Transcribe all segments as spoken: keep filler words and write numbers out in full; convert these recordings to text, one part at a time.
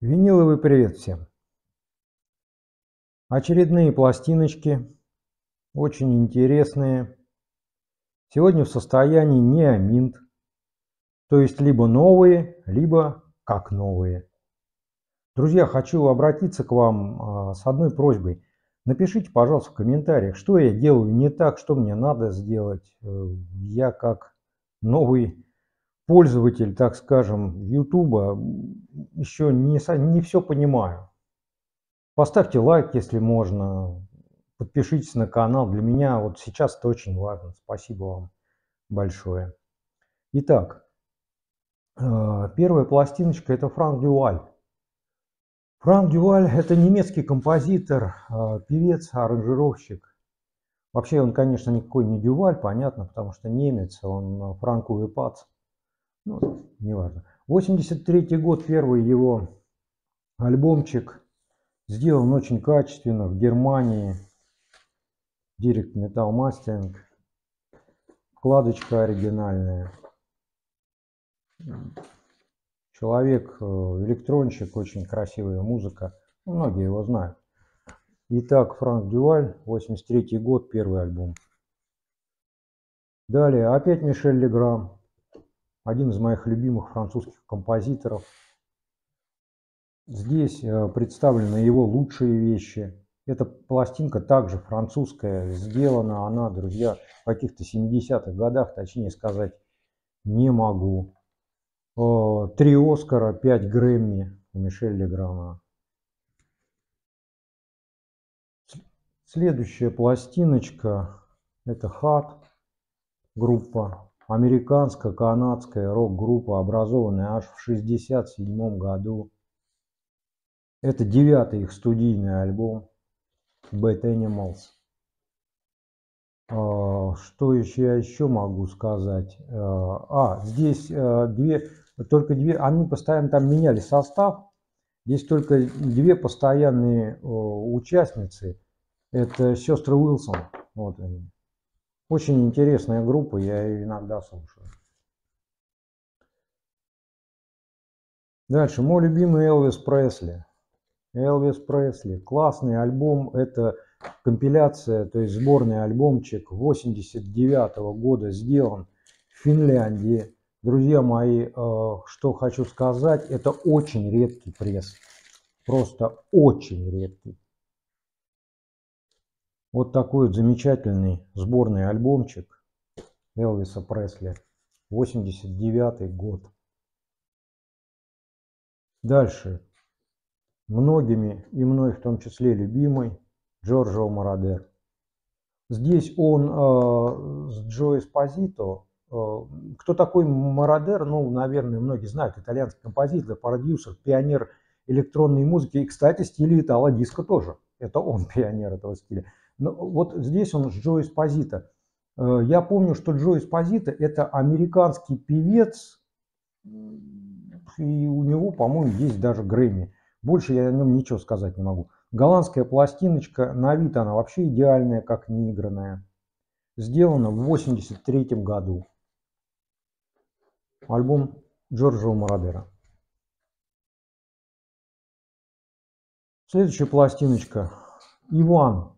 Виниловый привет всем! Очередные пластиночки, очень интересные. Сегодня в состоянии неоминт, то есть либо новые, либо как новые. Друзья, хочу обратиться к вам с одной просьбой. Напишите, пожалуйста, в комментариях, что я делаю не так, что мне надо сделать. Я как новый пользователь, так скажем, YouTube еще не, не все понимаю. Поставьте лайк, если можно. Подпишитесь на канал. Для меня вот сейчас это очень важно. Спасибо вам большое. Итак, первая пластиночка — это Франк Дюваль. Франк Дюваль — это немецкий композитор, певец, аранжировщик. Вообще он, конечно, никакой не Дюваль, понятно, потому что немец, он Франк Уве Пац. Ну, неважно. восемьдесят третий год, первый его альбомчик. Сделан очень качественно в Германии. Direct Metal Mastering. Вкладочка оригинальная. Человек электронщик, очень красивая музыка. Многие его знают. Итак, Франк Дюваль, восемьдесят третий год, первый альбом. Далее опять Мишель Легран. Один из моих любимых французских композиторов. Здесь представлены его лучшие вещи. Эта пластинка также французская. Сделана она, друзья, в каких-то семидесятых годах, точнее сказать не могу. Три Оскара, пять Грэмми у Мишеля Леграна. Следующая пластиночка — это Хат, группа, американская, канадская рок-группа, образованная аж в шестьдесят седьмом году. Это девятый их студийный альбом Bad Animals. Что еще я еще могу сказать? А, здесь две, только две, они постоянно там меняли состав. Здесь только две постоянные участницы. Это сестры Уилсон. Вот они. Очень интересная группа, я ее иногда слушаю. Дальше, мой любимый Элвис Пресли. Элвис Пресли. Классный альбом. Это компиляция, то есть сборный альбомчик восемьдесят девятого года, сделан в Финляндии. Друзья мои, что хочу сказать, это очень редкий пресс. Просто очень редкий. Вот такой вот замечательный сборный альбомчик Элвиса Пресли. восемьдесят девятый год. Дальше. Многими, и мной в том числе любимый, Джорджио Морадер. Здесь он э, с Джо Эспозито. Э, кто такой Морадер? Ну, наверное, многие знают. Итальянский композитор, продюсер, пионер электронной музыки. И, кстати, стиля итало-диско тоже. Это он пионер этого стиля. Но вот здесь он с Джо Эспозито. Э, я помню, что Джо Эспозито — это американский певец. И у него, по-моему, есть даже Грэмми. Больше я о нем ничего сказать не могу. Голландская пластиночка, на вид она вообще идеальная, как неигранная. Сделана в восемьдесят третьем году. Альбом Джорджио Морадера. Следующая пластиночка. Иван.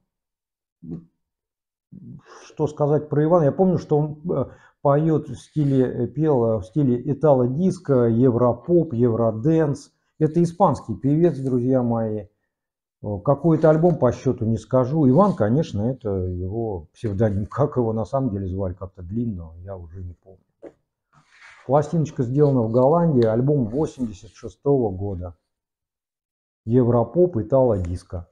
Что сказать про Ивана? Я помню, что он поет в стиле, пел в стиле итало-диско, европоп, евроденс. Это испанский певец, друзья мои. Какой-то альбом по счету не скажу. Иван, конечно, это его псевдоним. Как его на самом деле звали, как-то длинно, я уже не помню. Пластиночка сделана в Голландии, альбом восемьдесят шестого года. Европоп, итало-диско.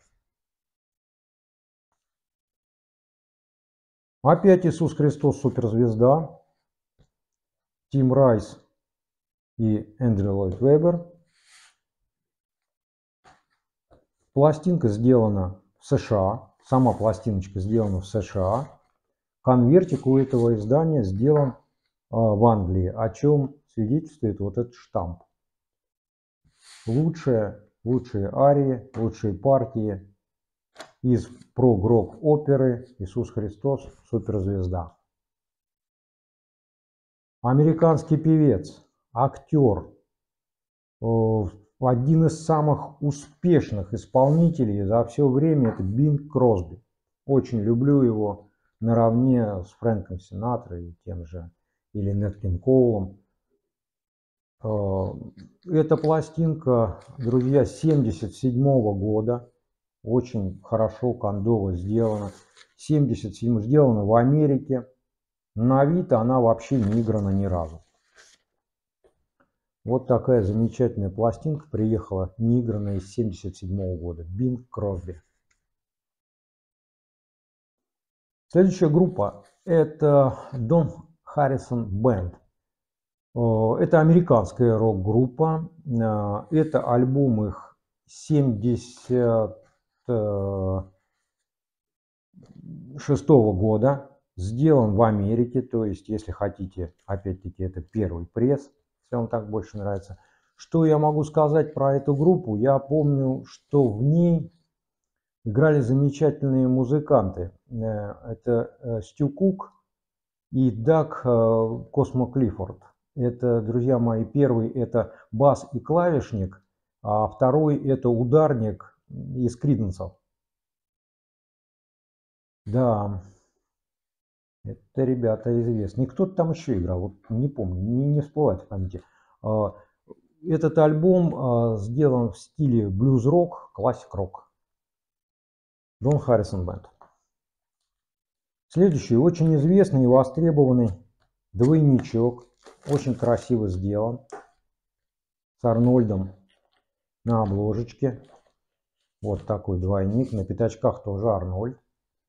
Опять Иисус Христос суперзвезда. Тим Райс и Эндрю Ллойд Веббер. Пластинка сделана в США. Сама пластиночка сделана в США. Конвертик у этого издания сделан в Англии, о чем свидетельствует вот этот штамп. Лучшие, лучшие арии, лучшие партии из прог-рок оперы «Иисус Христос суперзвезда». Американский певец, актер, один из самых успешных исполнителей за все время — это Бинг Кросби. Очень люблю его наравне с Фрэнком Синатрой и тем же, или Нэт Кинг Коулом. Эта пластинка, друзья, семьдесят седьмого года. Очень хорошо, кондово сделана. семьдесят седьмой, сделана в Америке. На вид она вообще не играна ни разу. Вот такая замечательная пластинка приехала, не игранная, из семьдесят седьмого года. Бинг Кросби. Следующая группа — это Don Harrison Band. Это американская рок-группа. Это альбом их семьдесят шестого года. Сделан в Америке. То есть, если хотите, опять-таки, это первый пресс, если вам так больше нравится. Что я могу сказать про эту группу? Я помню, что в ней играли замечательные музыканты. Это Стю Кук и Даг Космо Клиффорд. Это, друзья мои, первый — это бас и клавишник, а второй — это ударник из Криденсов. Да, это ребята известные. Кто-то там еще играл, вот не помню, не, не всплывает в памяти. Этот альбом сделан в стиле блюз-рок, классик-рок. Don Harrison Band. Следующий, очень известный и востребованный двойничок. Очень красиво сделан. С Арнольдом на обложечке. Вот такой двойник. На пятачках тоже Арнольд.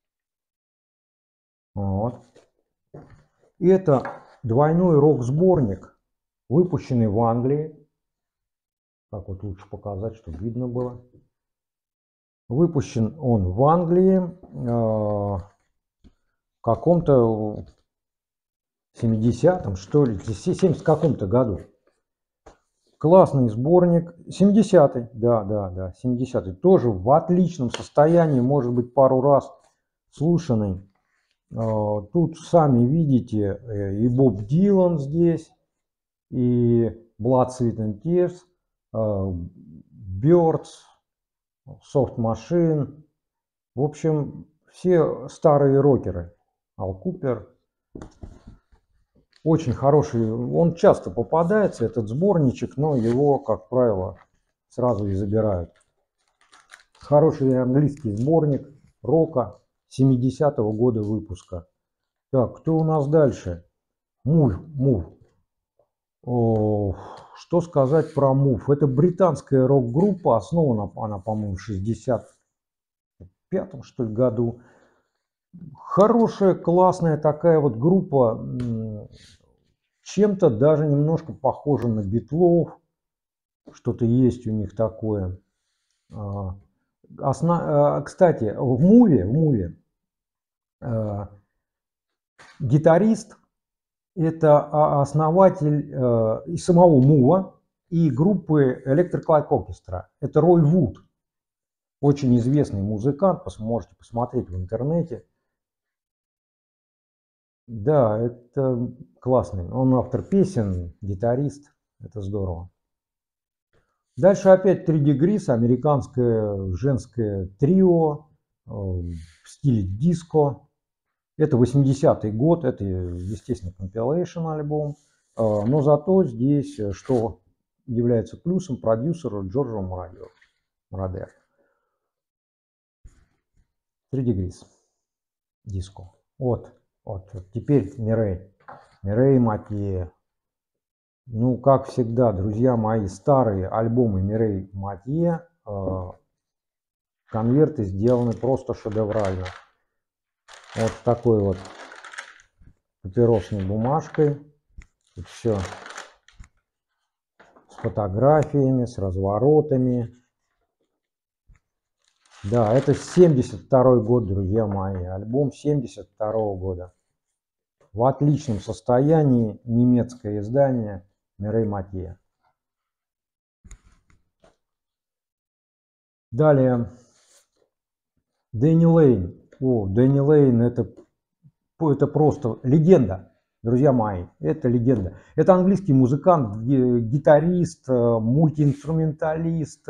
Вот. И это двойной рок-сборник, выпущенный в Англии. Как вот лучше показать, чтобы видно было. Выпущен он в Англии э, в каком-то семидесятом, что ли, в семидесятом каком-то году. Классный сборник. семидесятый, да, да, да, семидесятый. Тоже в отличном состоянии, может быть, пару раз слушанный. Тут сами видите и Боб Дилан здесь, и Blood, Sweat and Tears, Birds, Soft Machine. В общем, все старые рокеры. Ал Купер. Очень хороший. Он часто попадается, этот сборничек, но его, как правило, сразу и забирают. Хороший английский сборник рока семидесятого года выпуска. Так, кто у нас дальше? Мув. Мув. О, что сказать про Мув? Это британская рок-группа. Основана она, по-моему, в шестьдесят пятом, что ли, году. Хорошая, классная такая вот группа. Чем-то даже немножко похожа на Битлов. Что-то есть у них такое. Осна... Кстати, в Муве, в Муве э, гитарист — это основатель э, и самого Мува, и группы Electric Light Orchestra. Это Рой Вуд, очень известный музыкант, можете посмотреть в интернете. Да, это классный. Он автор песен, гитарист. Это здорово. Дальше опять Three Degrees, американское женское трио в стиле диско. Это восьмидесятый год, это, естественно, compilation альбом. Но зато здесь, что является плюсом, продюсера Джорджа Мородер. Three Degrees, диско. Вот, вот, теперь Мирей. Мирей Матье. Ну, как всегда, друзья мои, старые альбомы Мирей Матье, э, конверты сделаны просто шедеврально. Вот такой вот папиросной бумажкой. Тут все с фотографиями, с разворотами. Да, это семьдесят второй год, друзья мои. Альбом семьдесят второго года. В отличном состоянии, немецкое издание. Мирей Матье. Далее Дэнни Лейн. О, Дэнни Лейн — это, это просто легенда. Друзья мои, это легенда. Это английский музыкант, гитарист, мультиинструменталист.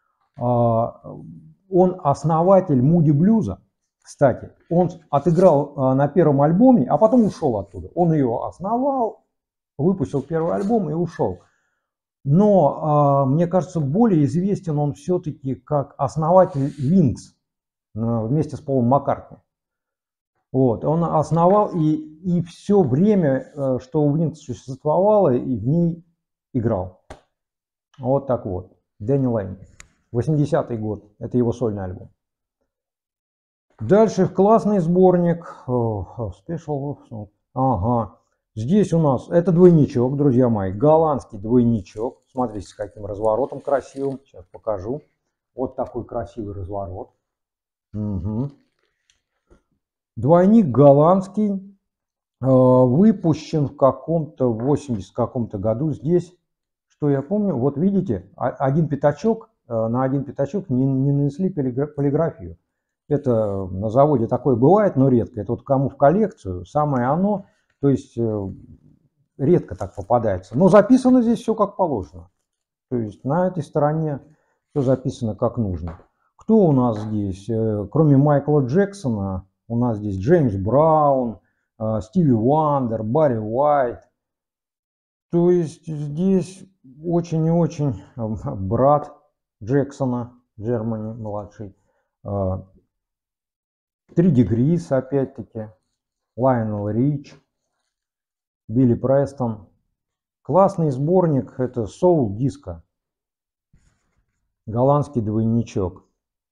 Он основатель Муди Блюза. Кстати, он отыграл на первом альбоме, а потом ушел оттуда. Он ее основал, выпустил первый альбом и ушел. Но, мне кажется, более известен он все-таки как основатель Wings вместе с Полом Маккартни. Вот, он основал, и, и все время, что у Wings существовало, и в ней играл. Вот так вот. Дэнни Лэйн. восьмидесятый год. Это его сольный альбом. Дальше классный сборник. Special. Ага. Здесь у нас, это двойничок, друзья мои. Голландский двойничок. Смотрите, с каким разворотом красивым. Сейчас покажу. Вот такой красивый разворот. Угу. Двойник голландский. Выпущен в каком-то восьмидесятом каком-то году. Здесь, что я помню, вот видите, один пятачок, на один пятачок не, не нанесли полиграфию. Это на заводе такое бывает, но редко. Это вот кому в коллекцию, самое оно, то есть редко так попадается. Но записано здесь все как положено. То есть на этой стороне все записано как нужно. Кто у нас здесь? Кроме Майкла Джексона, у нас здесь Джеймс Браун, Стиви Уандер, Барри Уайт. То есть здесь очень и очень брат Джексона, Джермани младший. Три Дегрис, опять-таки, Лайонел Рич, Билли Престон. Классный сборник, это соул диско, голландский двойничок.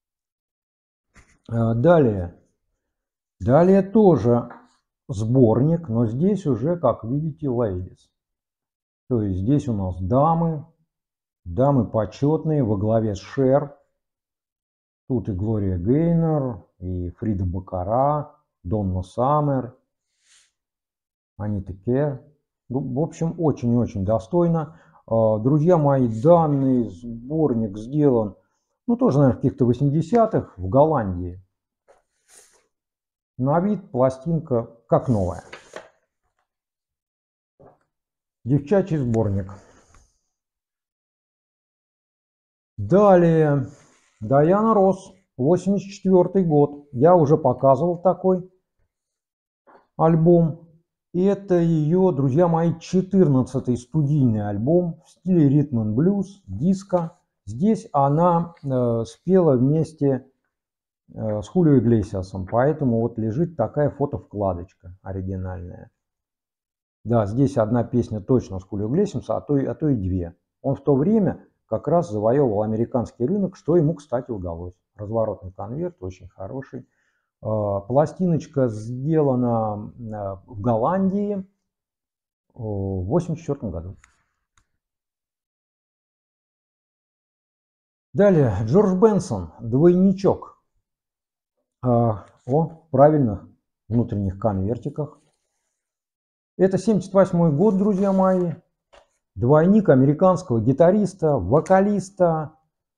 Далее, далее тоже сборник, но здесь уже, как видите, ladies. То есть здесь у нас дамы, дамы почетные во главе с Шер. Тут и Глория Гейнор, и Фрида Бакара, Донна Саммер, Анита Кер. В общем, очень-очень достойно. Друзья мои, данный сборник сделан, ну, тоже, наверное, в каких-то восьмидесятых в Голландии. На вид пластинка как новая. Девчачий сборник. Далее. Дайана Росс, восемьдесят четвёртый год. Я уже показывал такой альбом. И это ее, друзья мои, четырнадцатый студийный альбом в стиле ритм энд блюз, диско. Здесь она э, спела вместе э, с Хулио Иглесиасом, поэтому вот лежит такая фотовкладочка оригинальная. Да, здесь одна песня точно с Хулио Иглесиасом, а то, а то и две. Он в то время как раз завоевывал американский рынок, что ему, кстати, удалось. Разворотный конверт, очень хороший. Пластиночка сделана в Голландии в восемьдесят четвёртом году. Далее, Джордж Бенсон, двойничок. О правильных внутренних конвертиках. Это семьдесят восьмой год, друзья мои. Двойник американского гитариста, вокалиста,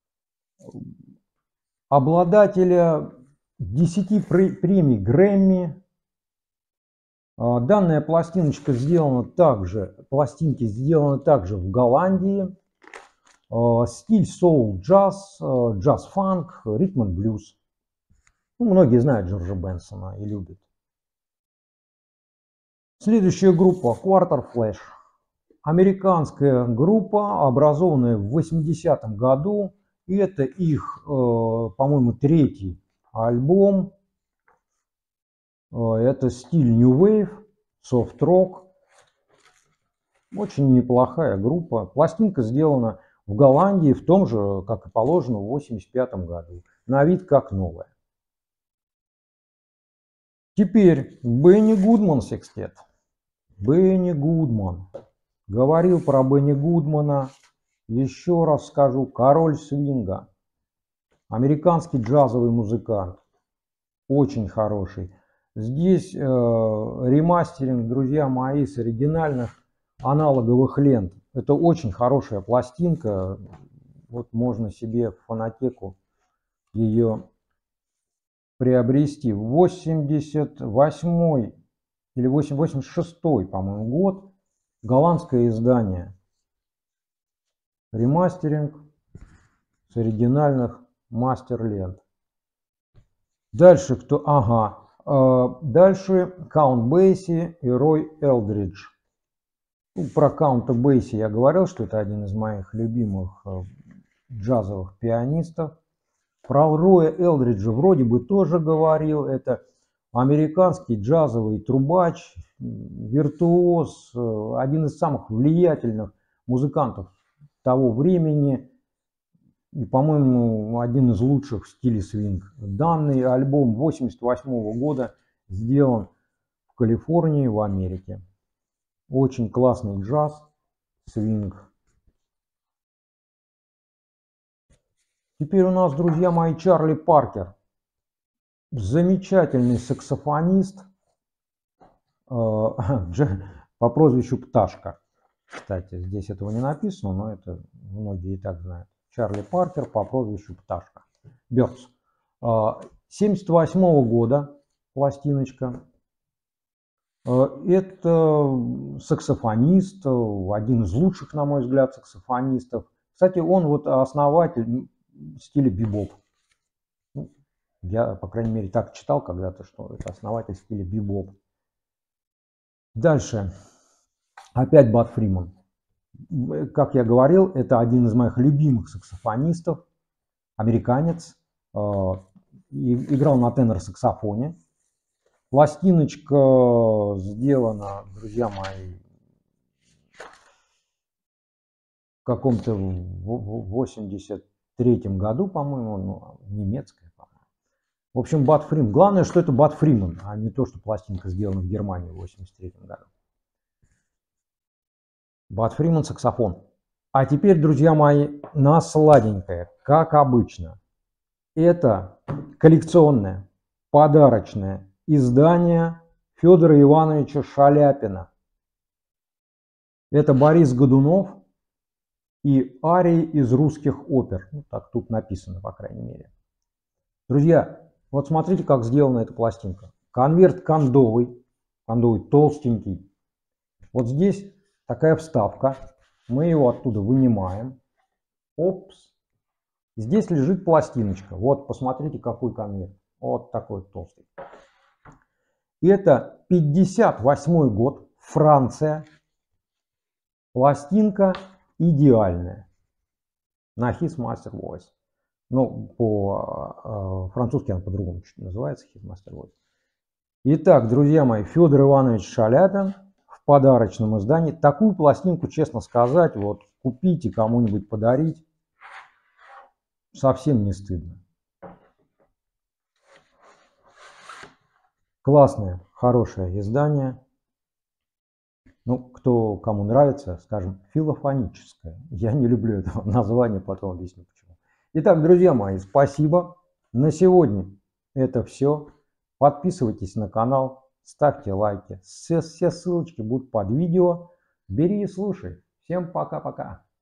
обладателя десяти премий Грэмми. Данная пластиночка сделана также, пластинки сделаны также в Голландии. Стиль соул джаз, джаз-фанк, ритм энд блюз. Ну, многие знают Джорджа Бенсона и любят. Следующая группа Quarter Flash. Американская группа, образованная в восьмидесятом году. И это их, по-моему, третий альбом. Это стиль New Wave, Soft Rock. Очень неплохая группа. Пластинка сделана в Голландии в том же, как и положено, в восемьдесят пятом году. На вид как новая. Теперь Бенни Гудман секстет. Бенни Гудман. Говорил про Бенни Гудмана. Еще раз скажу. Король свинга. Американский джазовый музыкант. Очень хороший. Здесь э, ремастеринг, друзья мои, с оригинальных аналоговых лент. Это очень хорошая пластинка. Вот можно себе в фонотеку ее приобрести. восемьдесят восьмой или восемьдесят шестой, по-моему, год. Голландское издание. Ремастеринг с оригинальных мастер-лент. Дальше кто? Ага. Дальше Count Basie и Рой Элдридж. Ну, про Каунта Бейси я говорил, что это один из моих любимых джазовых пианистов. Про Роя Элдриджа вроде бы тоже говорил. Это американский джазовый трубач, виртуоз, один из самых влиятельных музыкантов того времени. И, по-моему, один из лучших в стиле свинг. Данный альбом восемьдесят восьмого года сделан в Калифорнии, в Америке. Очень классный джаз, свинг. Теперь у нас, друзья мои, Чарли Паркер. Замечательный саксофонист по прозвищу Пташка. Кстати, здесь этого не написано, но это многие и так знают. Чарли Паркер по прозвищу Пташка. Бёрдс. семьдесят восьмого года пластиночка. Это саксофонист, один из лучших, на мой взгляд, саксофонистов. Кстати, он вот основатель стиля бибоп. Я, по крайней мере, так читал когда-то, что это основатель стиля бибоп. Дальше. Опять Бад Фриман. Как я говорил, это один из моих любимых саксофонистов. Американец. Играл на тенор-саксофоне. Пластиночка сделана, друзья мои, в каком-то восемьдесят третьем году, по-моему, ну, немецкая, по-моему. В общем, Бад Фриман. Главное, что это Бад Фриман, а не то, что пластинка сделана в Германии в восемьдесят третьем году. Бад Фриман, саксофон. А теперь, друзья мои, на сладенькое, как обычно. Это коллекционное, подарочное издание Федора Ивановича Шаляпина. Это Борис Годунов и арии из русских опер. Ну, так тут написано, по крайней мере. Друзья, вот смотрите, как сделана эта пластинка. Конверт кондовый, кондовый толстенький. Вот здесь такая вставка. Мы его оттуда вынимаем. Опс. Здесь лежит пластиночка. Вот, посмотрите, какой конверт. Вот такой толстый. Это пятьдесят восьмой год, Франция. Пластинка идеальная. На His Master Voice. Ну, по-французски она по-другому называется, His Master Voice. Итак, друзья мои, Федор Иванович Шаляпин в подарочном издании. Такую пластинку, честно сказать, вот купите, кому-нибудь подарить. Совсем не стыдно. Классное, хорошее издание. Ну, кто кому нравится, скажем, филофоническое. Я не люблю этого названия, потом объясню почему. Итак, друзья мои, спасибо. На сегодня это все. Подписывайтесь на канал, ставьте лайки. Все, все ссылочки будут под видео. Бери и слушай. Всем пока-пока.